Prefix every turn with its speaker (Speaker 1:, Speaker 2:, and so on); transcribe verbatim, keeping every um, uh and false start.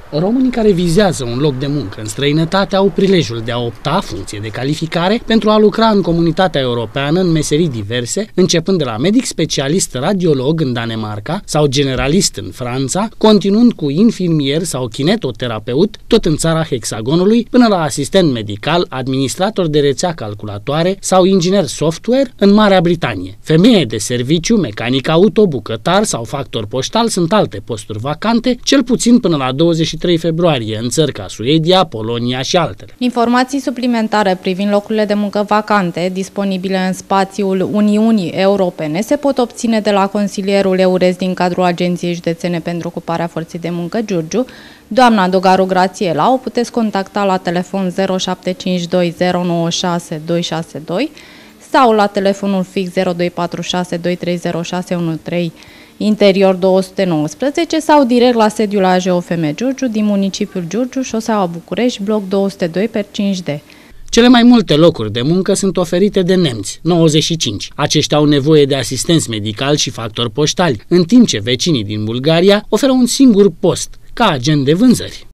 Speaker 1: Românii care vizează un loc de muncă în străinătate au prilejul de a opta, funcție de calificare, pentru a lucra în comunitatea europeană în meserii diverse, începând de la medic specialist radiolog în Danemarca sau generalist în Franța, continuând cu infirmier sau kinetoterapeut, tot în țara hexagonului, până la asistent medical, administrator de rețea calculatoare sau inginer software în Marea Britanie. Femeie de serviciu, mecanic auto, bucătar sau factor poștal sunt alte posturi vacante, cel puțin până la douăzeci și trei februarie, în țări ca Suedia, Polonia și altele.
Speaker 2: Informații suplimentare privind locurile de muncă vacante disponibile în spațiul Uniunii Europene se pot obține de la consilierul EURES din cadrul Agenției Județene pentru Ocuparea Forței de Muncă Giurgiu. Doamna Dogaru Grațiela o puteți contacta la telefon zero șapte cinci doi zero nouă șase doi șase doi sau la telefonul fix zero doi patru șase doi trei zero șase unu trei interior două sute nouăsprezece sau direct la sediul A J O F M Giurgiu din municipiul Giurgiu, șoseaua București, bloc două sute doi per cinci D.
Speaker 1: Cele mai multe locuri de muncă sunt oferite de nemți, nouăzeci și cinci. Aceștia au nevoie de asistenți medicali și factori poștali, în timp ce vecinii din Bulgaria oferă un singur post, ca agent de vânzări.